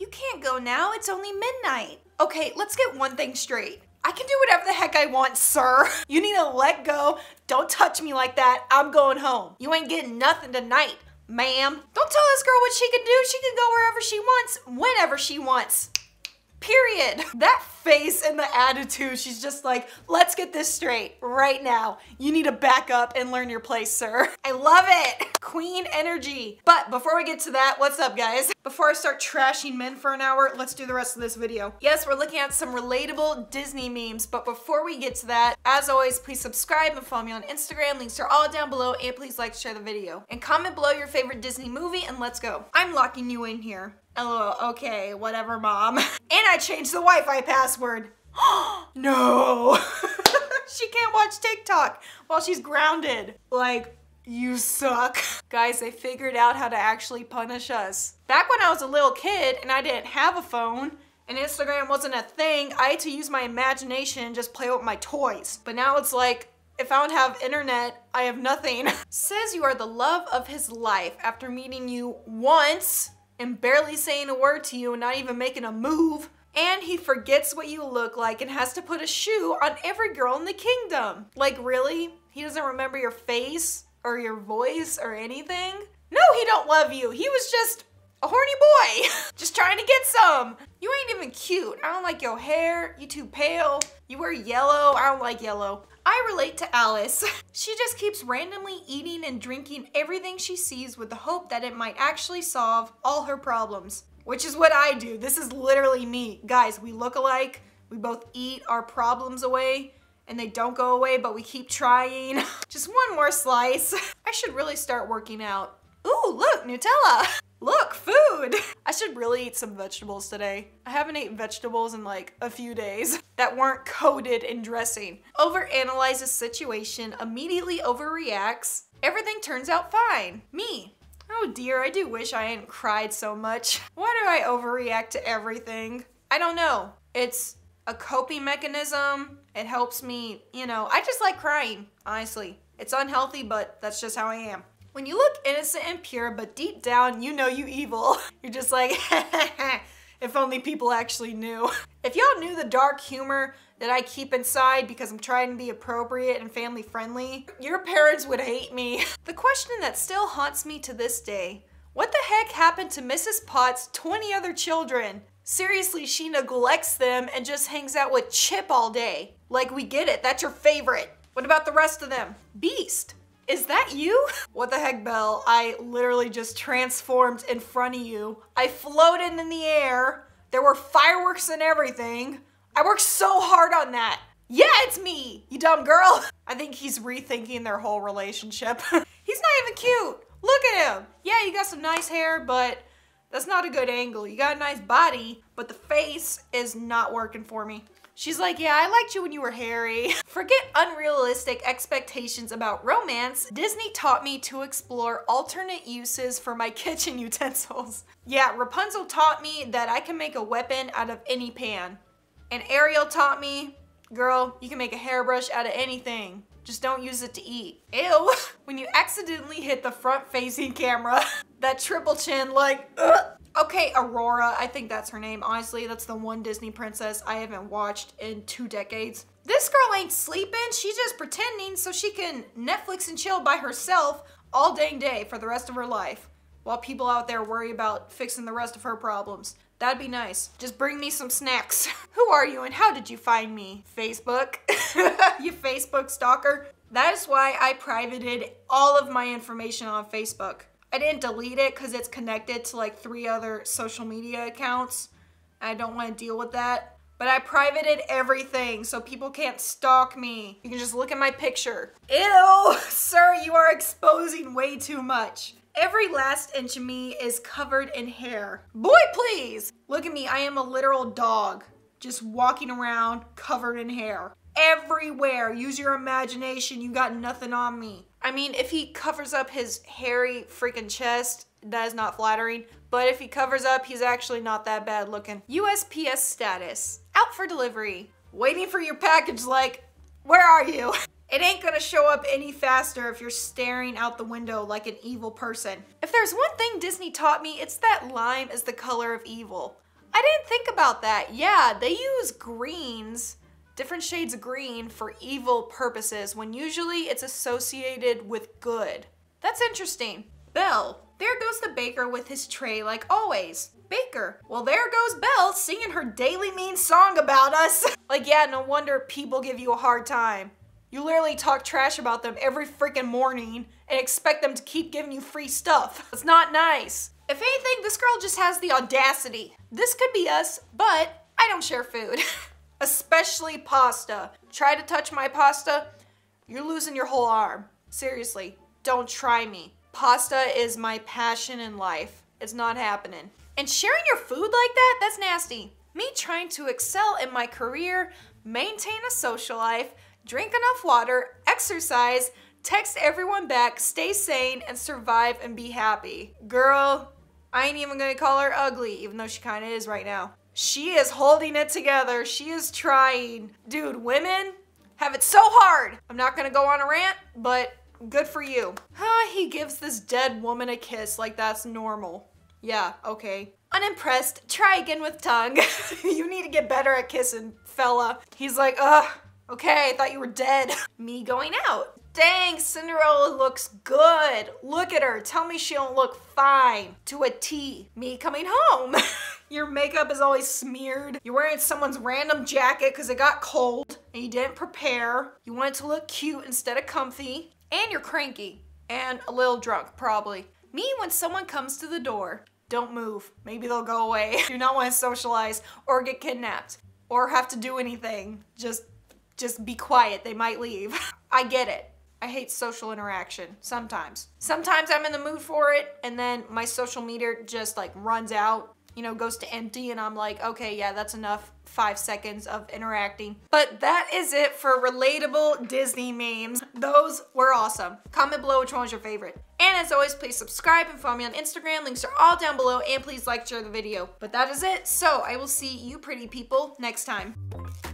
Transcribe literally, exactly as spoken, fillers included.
can't go now, it's only midnight. Okay, let's get one thing straight. I can do whatever the heck I want, sir. You need to let go. Don't touch me like that. I'm going home. You ain't getting nothing tonight, ma'am. Don't tell this girl what she can do. She can go wherever she wants, whenever she wants. Period. That face and the attitude, she's just like, let's get this straight right now. You need to back up and learn your place, sir. I love it. Queen energy. But before we get to that, what's up, guys? Before I start trashing men for an hour, let's do the rest of this video. Yes, we're looking at some relatable Disney memes, but before we get to that, as always, please subscribe and follow me on Instagram. Links are all down below, and please like, share the video. And comment below your favorite Disney movie, and let's go. I'm locking you in here. LOL, okay, whatever, mom. And I changed the Wi-Fi password. No. She can't watch TikTok while she's grounded. Like, you suck. Guys, they figured out how to actually punish us. Back when I was a little kid and I didn't have a phone and Instagram wasn't a thing, I had to use my imagination and just play with my toys. But now it's like, if I don't have internet, I have nothing. Says you are the love of his life after meeting you once and barely saying a word to you and not even making a move. And he forgets what you look like and has to put a shoe on every girl in the kingdom. Like, really? He doesn't remember your face or your voice or anything? No, he don't love you. He was just a horny boy. Just trying to get some. You ain't even cute. I don't like your hair. You too pale. You wear yellow. I don't like yellow. I relate to Alice. She just keeps randomly eating and drinking everything she sees with the hope that it might actually solve all her problems. Which is what I do. This is literally me. Guys, we look alike. We both eat our problems away and they don't go away, but we keep trying. Just one more slice. I should really start working out. Ooh, look, Nutella. Look, food. I should really eat some vegetables today. I haven't eaten vegetables in like a few days that weren't coated in dressing. Overanalyzes situation, immediately overreacts. Everything turns out fine. Me. Oh dear, I do wish I hadn't cried so much. Why do I overreact to everything? I don't know. It's a coping mechanism. It helps me, you know, I just like crying, honestly. It's unhealthy, but that's just how I am. When you look innocent and pure, but deep down, you know you evil. You're just like, if only people actually knew. If y'all knew the dark humor that I keep inside because I'm trying to be appropriate and family friendly, your parents would hate me. The question that still haunts me to this day, what the heck happened to Missus Potts' twenty other children? Seriously, she neglects them and just hangs out with Chip all day. Like, we get it, that's your favorite. What about the rest of them? Beast. Is that you? What the heck, Belle? I literally just transformed in front of you. I floated in the air. There were fireworks and everything. I worked so hard on that. Yeah, it's me, you dumb girl. I think he's rethinking their whole relationship. He's not even cute. Look at him. Yeah, you got some nice hair, but that's not a good angle. You got a nice body, but the face is not working for me. She's like, yeah, I liked you when you were hairy. Forget unrealistic expectations about romance. Disney taught me to explore alternate uses for my kitchen utensils. Yeah, Rapunzel taught me that I can make a weapon out of any pan. And Ariel taught me, girl, you can make a hairbrush out of anything. Just don't use it to eat. Ew. When you accidentally hit the front-facing camera, that triple chin like, ugh. Okay, Aurora, I think that's her name. Honestly, that's the one Disney princess I haven't watched in two decades. This girl ain't sleeping. She's just pretending so she can Netflix and chill by herself all dang day for the rest of her life, while people out there worry about fixing the rest of her problems. That'd be nice. Just bring me some snacks. Who are you and how did you find me? Facebook? You Facebook stalker? That is why I privated all of my information on Facebook. I didn't delete it because it's connected to like three other social media accounts. I don't want to deal with that. But I privated everything so people can't stalk me. You can just look at my picture. Ew, sir, you are exposing way too much. Every last inch of me is covered in hair. Boy, please. Look at me, I am a literal dog. Just walking around covered in hair. Everywhere. Use your imagination, you got nothing on me. I mean, if he covers up his hairy freaking chest, that is not flattering. But if he covers up, he's actually not that bad looking. U S P S status. Out for delivery. Waiting for your package like, where are you? It ain't gonna show up any faster if you're staring out the window like an evil person. If there's one thing Disney taught me, it's that lime is the color of evil. I didn't think about that. Yeah, they use greens, different shades of green for evil purposes when usually it's associated with good. That's interesting. Belle. There goes the baker with his tray like always. Baker. Well, there goes Belle singing her daily mean song about us. Like, yeah, no wonder people give you a hard time. You literally talk trash about them every freaking morning and expect them to keep giving you free stuff. It's not nice. If anything, this girl just has the audacity. This could be us, but I don't share food. Especially pasta. Try to touch my pasta, you're losing your whole arm. Seriously, don't try me. Pasta is my passion in life. It's not happening. And sharing your food like that, that's nasty. Me trying to excel in my career, maintain a social life, drink enough water, exercise, text everyone back, stay sane, and survive and be happy. Girl, I ain't even gonna call her ugly, even though she kinda is right now. She is holding it together. She is trying. Dude, women have it so hard. I'm not gonna go on a rant, but good for you. Huh, he gives this dead woman a kiss like that's normal. Yeah, okay. Unimpressed, try again with tongue. You need to get better at kissing, fella. He's like, ugh, okay, I thought you were dead. Me going out. Dang, Cinderella looks good. Look at her. Tell me she don't look fine. To a T. Me coming home. Your makeup is always smeared. You're wearing someone's random jacket because it got cold and you didn't prepare. You wanted to look cute instead of comfy. And you're cranky. And a little drunk, probably. Me when someone comes to the door. Don't move. Maybe they'll go away. You don't want to socialize or get kidnapped or have to do anything. Just, just be quiet. They might leave. I get it. I hate social interaction sometimes. Sometimes I'm in the mood for it and then my social meter just like runs out, you know, goes to empty and I'm like, okay, yeah, that's enough. Five seconds of interacting. But that is it for relatable Disney memes. Those were awesome. Comment below which one was your favorite. And as always, please subscribe and follow me on Instagram. Links are all down below and please like, share the video. But that is it. So I will see you pretty people next time.